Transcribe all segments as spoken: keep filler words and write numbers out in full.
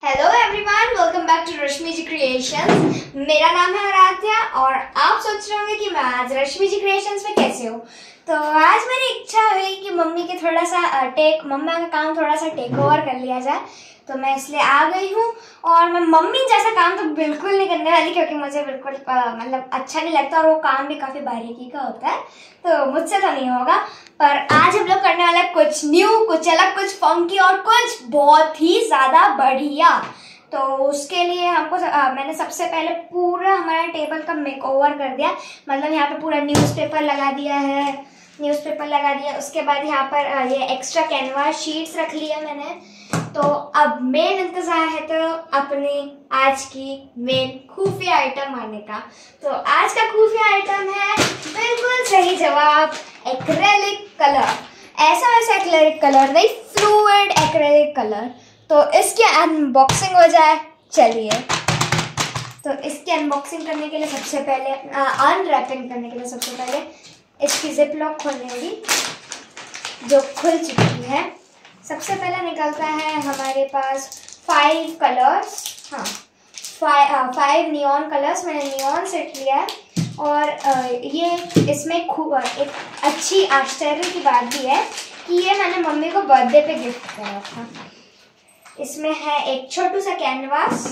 Hello everyone, welcome back to Rashmi ji creations. मेरा नाम है आराध्या और आप सोच रहे होंगे कि मैं आज रश्मि जी क्रिएशंस में कैसे हूँ। तो आज मेरी इच्छा हुई कि मम्मी के थोड़ा सा टेक मम्मा का काम थोड़ा सा टेक ओवर कर लिया जाए, तो मैं इसलिए आ गई हूँ। और मैं मम्मी जैसा काम तो बिल्कुल नहीं करने वाली, क्योंकि मुझे बिल्कुल मतलब अच्छा नहीं लगता और वो काम भी काफ़ी बारीकी का होता है, तो मुझसे तो नहीं होगा। पर आज हम लोग करने वाले कुछ न्यू, कुछ अलग, कुछ फंकी और कुछ बहुत ही ज़्यादा बढ़िया। तो उसके लिए हमको आ, मैंने सबसे पहले पूरा हमारा टेबल का मेकओवर कर दिया। मतलब यहाँ पे पूरा न्यूज़पेपर लगा दिया है, न्यूज़पेपर लगा दिया। उसके बाद यहाँ पर आ, ये एक्स्ट्रा कैनवास शीट्स रख लिया मैंने। तो अब मेन इंतजार है तो अपनी आज की मेन खुफिया आइटम आने का। तो आज का खुफिया आइटम है बिल्कुल सही जवाब, एक्रेलिक कलर। ऐसा वैसा एक्रेलिक कलर नहीं, फ्लूइड एक्रेलिक कलर। तो इसकी अनबॉक्सिंग हो जाए, चलिए। तो इसकी अनबॉक्सिंग करने के लिए सबसे पहले अनरैपिंग करने के लिए सबसे पहले इसकी जिप लॉक खोलनी होगी, जो खुल चुकी है। सबसे पहले निकलता है हमारे पास फाइव कलर्स, हाँ फाइव फाइव नियॉन कलर्स। मैंने नियॉन सेट लिया है। और ये इसमें खूब एक अच्छी आश्चर्य की बात भी है कि ये मैंने मम्मी को बर्थडे पे गिफ्ट करा था। इसमें है एक छोटू सा कैनवास,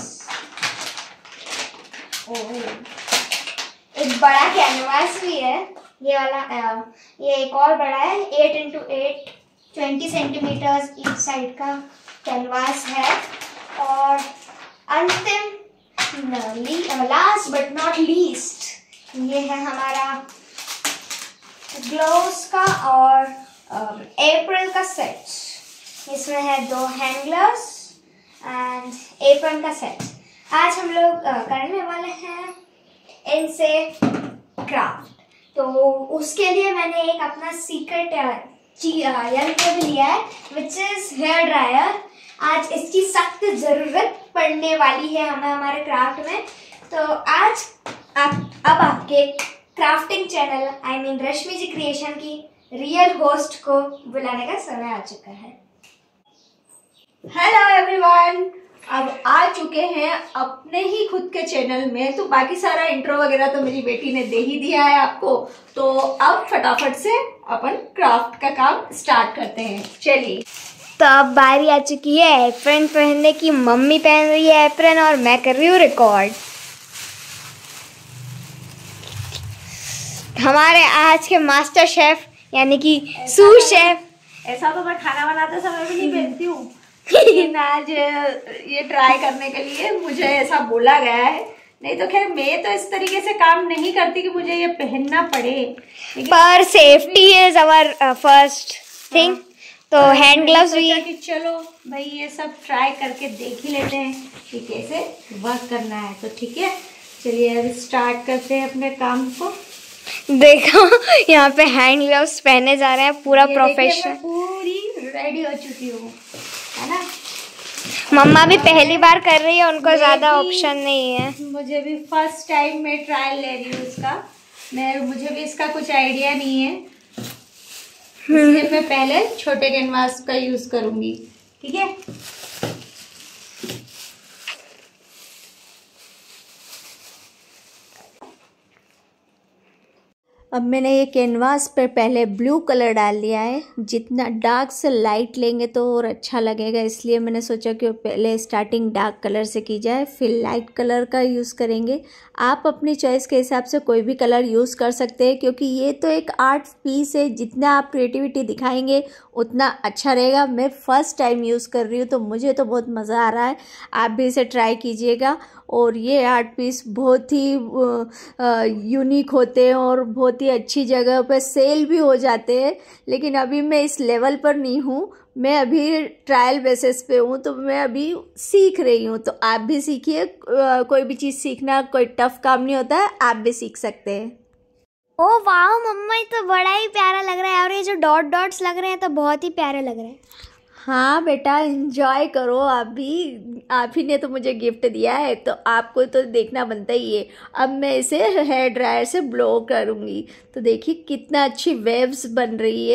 एक बड़ा कैनवास भी है, ये वाला। ये एक और बड़ा है, eight into eight twenty centimetres each side का कैनवास है। और अंतिम लास्ट बट नॉट लीस्ट, ये है हमारा ग्लोव्स का और एप्रन का सेट। इसमें है दो हैंड ग्लव्स एंड एप्रन का सेट। आज हम लोग uh, करने वाले हैं इनसे क्राफ्ट। तो उसके लिए मैंने एक अपना सीक्रेट यंत्र भी लिया है, विच इज हेयर ड्रायर। आज इसकी सख्त जरूरत पड़ने वाली है हमें हमारे क्राफ्ट में। तो आज आप अब आपके crafting channel I mean Rashmi ji creation की रियल होस्ट को बुलाने का समय आ चुका है। हेलो एवरीवन, अब आ चुके हैं अपने ही खुद के चैनल में। तो बाकी सारा इंट्रो वगैरह तो मेरी बेटी ने दे ही दिया है आपको। तो अब फटाफट से अपन क्राफ्ट का काम स्टार्ट करते हैं, चलिए। तो अब बारी आ चुकी है एप्रन पहनने की। मम्मी पहन रही है एप्रन और मैं कर रही हूँ रिकॉर्ड। हमारे आज के मास्टर शेफ यानी कि सू शेफ। ऐसा तो मैं खाना बनाते समय भी नहीं पहनती हूँ, लेकिन आज ये ट्राई करने के लिए मुझे ऐसा बोला गया है। नहीं तो खैर मैं तो इस तरीके से काम नहीं करती कि मुझे ये पहनना पड़े, पर safety is our first thing. तो हैंड ग्लव्स भी। कि चलो भाई ये सब ट्राई करके देख ही लेते हैं कि कैसे वर्क करना है। तो ठीक है, चलिए अब स्टार्ट करते हैं अपने काम को। देखो यहाँ पे हैंड ग्लव्स पहने जा रहे हैं, पूरा प्रोफेशनल। पूरी रेडी हो चुकी हूँ, है ना। मम्मा भी पहली बार कर रही है, उनको ज्यादा ऑप्शन नहीं है। मुझे भी फर्स्ट टाइम मैं ट्रायल ले रही हूँ इसका। मैं मुझे भी इसका कुछ आइडिया नहीं है, इसलिए मैं पहले छोटे कैनवास का यूज करूंगी, ठीक है। अब मैंने ये कैनवास पर पहले ब्लू कलर डाल दिया है। जितना डार्क से लाइट लेंगे तो और अच्छा लगेगा, इसलिए मैंने सोचा कि पहले स्टार्टिंग डार्क कलर से की जाए, फिर लाइट कलर का यूज़ करेंगे। आप अपनी चॉइस के हिसाब से कोई भी कलर यूज़ कर सकते हैं, क्योंकि ये तो एक आर्ट पीस है। जितना आप क्रिएटिविटी दिखाएंगे उतना अच्छा रहेगा। मैं फ़र्स्ट टाइम यूज़ कर रही हूँ तो मुझे तो बहुत मज़ा आ रहा है। आप भी इसे ट्राई कीजिएगा। और ये आर्ट पीस बहुत ही यूनिक होते हैं और बहुत ही अच्छी जगह पर सेल भी हो जाते हैं। लेकिन अभी मैं इस लेवल पर नहीं हूँ, मैं अभी ट्रायल बेसिस पे हूँ, तो मैं अभी सीख रही हूँ। तो आप भी सीखिए, कोई भी चीज़ सीखना कोई टफ काम नहीं होता है, आप भी सीख सकते हैं। ओ वाह मम्मा, ये तो बड़ा ही प्यारा लग रहा है। और ये जो डॉट डॉट्स लग रहे हैं तो बहुत ही प्यारे लग रहे हैं। हाँ बेटा, एंजॉय करो। आप भी, आप ही ने तो मुझे गिफ्ट दिया है, तो आपको तो देखना बनता ही है। अब मैं इसे हेयर ड्रायर से ब्लो करूँगी, तो देखिए कितना अच्छी वेव्स बन रही है।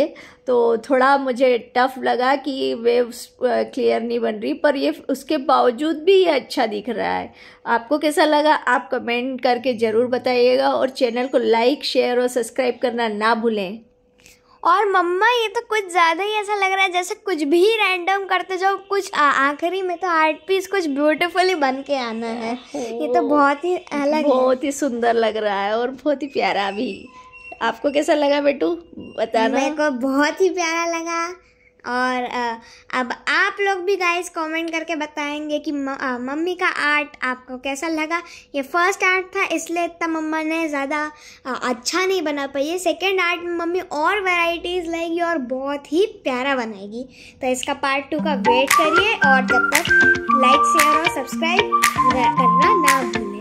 तो थोड़ा मुझे टफ लगा कि वेव्स क्लियर नहीं बन रही, पर ये उसके बावजूद भी ये अच्छा दिख रहा है। आपको कैसा लगा आप कमेंट करके ज़रूर बताइएगा, और चैनल को लाइक शेयर और सब्सक्राइब करना ना भूलें। और मम्मा ये तो कुछ ज़्यादा ही ऐसा लग रहा है जैसे कुछ भी रैंडम करते जाओ, कुछ आखिरी में तो आर्ट पीस कुछ ब्यूटीफुली बन के आना है। ये तो बहुत ही अलग बहुत ही सुंदर लग रहा है और बहुत ही प्यारा भी। आपको कैसा लगा बेटू बताना। मेरे को बहुत ही प्यारा लगा। और अब आप लोग भी गाइस कमेंट करके बताएंगे कि मम्मी का आर्ट आपको कैसा लगा। ये फर्स्ट आर्ट था इसलिए इतना मम्मा ने ज़्यादा अच्छा नहीं बना पाई है। सेकेंड आर्ट में मम्मी और वैरायटीज़ लाएगी और बहुत ही प्यारा बनाएगी। तो इसका पार्ट टू का वेट करिए, और जब तक लाइक शेयर और सब्सक्राइब करना ना भूलें।